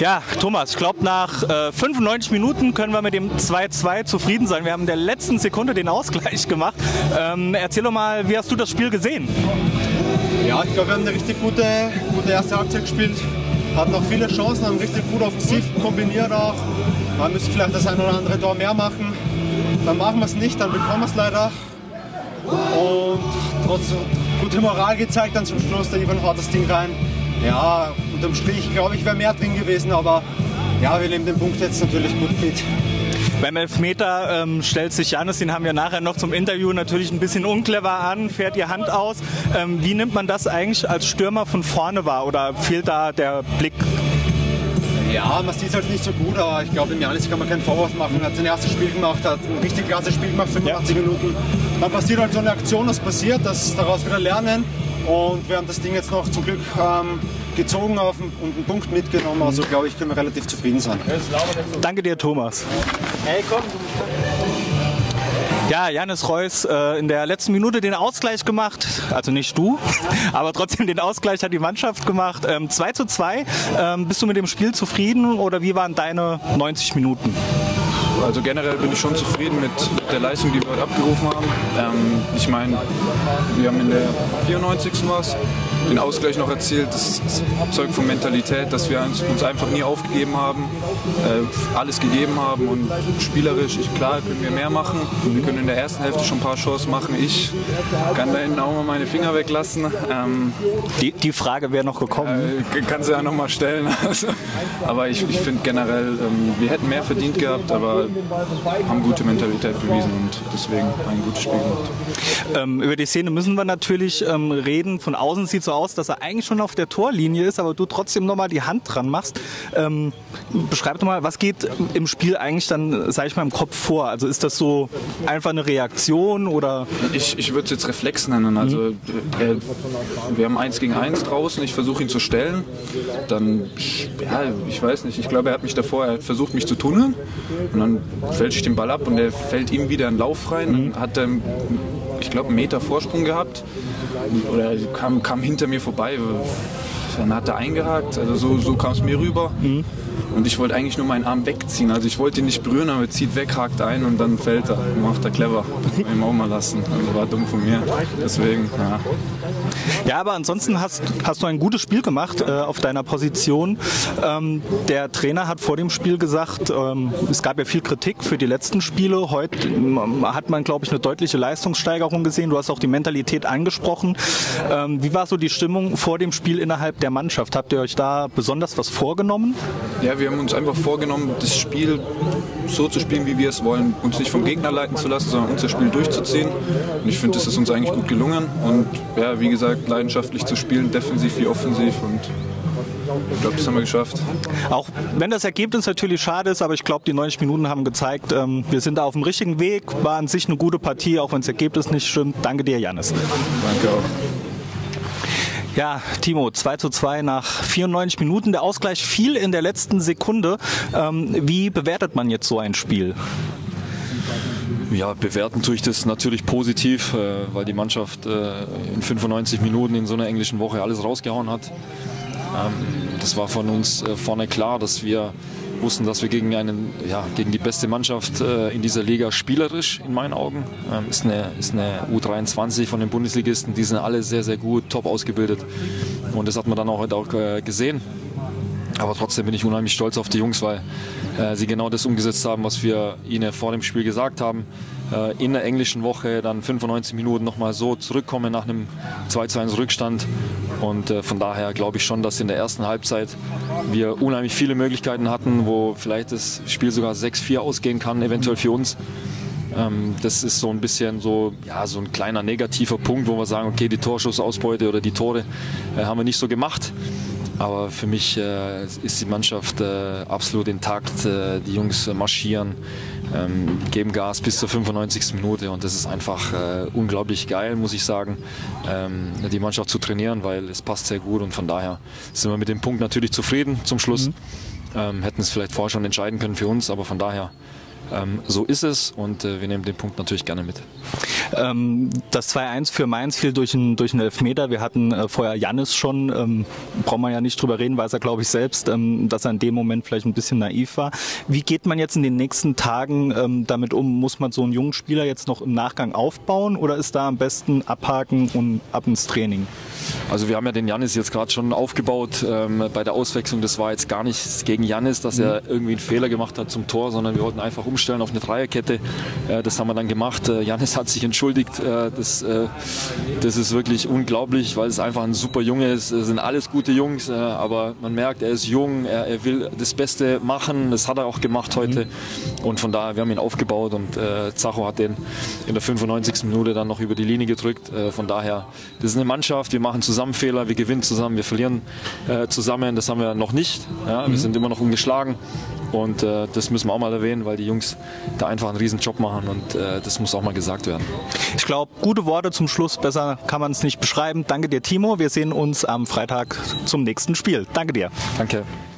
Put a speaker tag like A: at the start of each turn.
A: Ja, Thomas, ich glaube, nach 95 Minuten können wir mit dem 2:2 zufrieden sein. Wir haben in der letzten Sekunde den Ausgleich gemacht. Erzähl doch mal, wie hast du das Spiel gesehen?
B: Ja, ich glaube, wir haben eine richtig gute erste Halbzeit gespielt. Hatten auch viele Chancen, haben richtig gut offensiv kombiniert auch. Man müsste vielleicht das ein oder andere Tor mehr machen. Dann machen wir es nicht, dann bekommen wir es leider. Und trotzdem gute Moral gezeigt dann zum Schluss. Der Ivan haut das Ding rein. Ja, unterm Strich glaube ich, wäre mehr drin gewesen, aber ja, wir nehmen den Punkt jetzt natürlich gut mit.
A: Beim Elfmeter stellt sich Janis, den haben wir nachher noch zum Interview, natürlich ein bisschen unclever an, fährt die Hand aus. Wie nimmt man das eigentlich als Stürmer von vorne wahr oder fehlt da der Blick?
B: Ja, man sieht es halt nicht so gut, aber ich glaube, dem Janis kann man keinen Vorwurf machen. Er hat sein erstes Spiel gemacht, hat ein richtig klasse Spiel gemacht, 85 Minuten. Dann passiert halt so eine Aktion, das passiert, das daraus wieder lernen. Und wir haben das Ding jetzt noch zum Glück gezogen und einen Punkt mitgenommen. Also glaube ich, können wir relativ zufrieden sein.
A: Danke dir, Thomas.
B: Hey, komm.
A: Ja, Janis Reus in der letzten Minute den Ausgleich gemacht, also nicht du, aber trotzdem den Ausgleich hat die Mannschaft gemacht. 2:2, bist du mit dem Spiel zufrieden oder wie waren deine 90 Minuten?
C: Also generell bin ich schon zufrieden mit der Leistung, die wir heute abgerufen haben. Ich meine, wir haben in der 94. den Ausgleich noch erzielt. Das zeugt von Mentalität, dass wir uns einfach nie aufgegeben haben, alles gegeben haben und spielerisch, klar können wir mehr machen. Wir können in der ersten Hälfte schon ein paar Chancen machen. Ich kann da hinten auch mal meine Finger weglassen.
A: Die Frage wäre noch gekommen.
C: Kann sie ja noch mal stellen. Aber ich finde generell, wir hätten mehr verdient gehabt, aber haben gute Mentalität bewiesen und deswegen ein gutes Spiel gemacht.
A: Über die Szene müssen wir natürlich reden. Von außen sieht es so aus, dass er eigentlich schon auf der Torlinie ist, aber du trotzdem nochmal die Hand dran machst. Beschreib doch mal, was geht im Spiel eigentlich dann, sag ich mal, im Kopf vor? Also ist das so einfach eine Reaktion oder?
C: Ich würde es jetzt Reflex nennen. Also wir haben 1 gegen 1 draußen, ich versuche ihn zu stellen. Dann, ja, ich weiß nicht, ich glaube, er hat versucht mich zu tunneln und dann fälsche ich den Ball ab und der fällt ihm wieder in den Lauf rein. Dann hat er, ich glaube, einen Meter Vorsprung gehabt oder kam hinter mir vorbei. Dann hat er eingehakt, also so kam es mir rüber. Und ich wollte eigentlich nur meinen Arm wegziehen. Also ich wollte ihn nicht berühren, aber er zieht weg, hakt ein und dann fällt er. Macht er clever. Ihm auch mal lassen. Also war dumm von mir. Deswegen, ja.
A: Ja, aber ansonsten hast du ein gutes Spiel gemacht auf deiner Position. Der Trainer hat vor dem Spiel gesagt, es gab ja viel Kritik für die letzten Spiele. Heute hat man, glaube ich, eine deutliche Leistungssteigerung gesehen. Du hast auch die Mentalität angesprochen. Wie war so die Stimmung vor dem Spiel innerhalb der Mannschaft? Habt ihr euch da besonders was vorgenommen?
C: Ja, wir haben uns einfach vorgenommen, das Spiel so zu spielen, wie wir es wollen. Uns nicht vom Gegner leiten zu lassen, sondern unser Spiel durchzuziehen. Und ich finde, das ist uns eigentlich gut gelungen. Und ja, wie gesagt, leidenschaftlich zu spielen, defensiv wie offensiv. Und ich glaube, das haben wir geschafft.
A: Auch wenn das Ergebnis natürlich schade ist, aber ich glaube, die 90 Minuten haben gezeigt, wir sind da auf dem richtigen Weg. War an sich eine gute Partie, auch wenn das Ergebnis nicht stimmt. Danke dir, Janis.
C: Danke auch.
A: Ja, Timo, 2:2 nach 94 Minuten. Der Ausgleich fiel in der letzten Sekunde. Wie bewertet man jetzt so ein Spiel?
D: Ja, bewerten tue ich das natürlich positiv, weil die Mannschaft in 95 Minuten in so einer englischen Woche alles rausgehauen hat. Das war von uns vorne klar, dass wir wussten, dass wir gegen die beste Mannschaft in dieser Liga spielerisch, in meinen Augen, ist eine U23 von den Bundesligisten, die sind alle sehr, sehr gut, top ausgebildet und das hat man dann auch heute auch gesehen. Aber trotzdem bin ich unheimlich stolz auf die Jungs, weil sie genau das umgesetzt haben, was wir ihnen vor dem Spiel gesagt haben. In der englischen Woche dann 95 Minuten nochmal so zurückkommen nach einem 2:1 Rückstand. Und von daher glaube ich schon, dass in der ersten Halbzeit wir unheimlich viele Möglichkeiten hatten, wo vielleicht das Spiel sogar 6:4 ausgehen kann, eventuell für uns. Das ist so ein bisschen so ein kleiner negativer Punkt, wo wir sagen, okay, die Torschussausbeute oder die Tore haben wir nicht so gemacht. Aber für mich ist die Mannschaft absolut intakt. Die Jungs marschieren, geben Gas bis zur 95. Minute und das ist einfach unglaublich geil, muss ich sagen, die Mannschaft zu trainieren, weil es passt sehr gut und von daher sind wir mit dem Punkt natürlich zufrieden zum Schluss. Hätten es vielleicht vorher schon entscheiden können für uns, aber von daher So ist es und wir nehmen den Punkt natürlich gerne mit.
A: Das 2-1 für Mainz fiel durch einen Elfmeter. Wir hatten vorher Jannis schon, braucht man ja nicht drüber reden, weiß er glaube ich selbst, dass er in dem Moment vielleicht ein bisschen naiv war. Wie geht man jetzt in den nächsten Tagen damit um? Muss man so einen jungen Spieler jetzt noch im Nachgang aufbauen oder ist da am besten abhaken und ab ins Training?
D: Also wir haben ja den Jannis jetzt gerade schon aufgebaut bei der Auswechslung. Das war jetzt gar nichts gegen Jannis, dass er irgendwie einen Fehler gemacht hat zum Tor, sondern wir wollten einfach umstellen auf eine Dreierkette. Das haben wir dann gemacht. Jannis hat sich entschuldigt. Das ist wirklich unglaublich, weil es einfach ein super Junge ist. Es sind alles gute Jungs, aber man merkt, er ist jung, er will das Beste machen. Das hat er auch gemacht heute. Und von daher, wir haben ihn aufgebaut und Zacho hat den in der 95. Minute dann noch über die Linie gedrückt. Von daher, das ist eine Mannschaft, wir machen zusammen Fehler, wir gewinnen zusammen, wir verlieren zusammen. Das haben wir noch nicht. Ja, wir sind immer noch ungeschlagen und das müssen wir auch mal erwähnen, weil die Jungs da einfach einen riesen Job machen und das muss auch mal gesagt werden.
A: Ich glaube, gute Worte zum Schluss, besser kann man es nicht beschreiben. Danke dir, Timo. Wir sehen uns am Freitag zum nächsten Spiel. Danke dir.
D: Danke.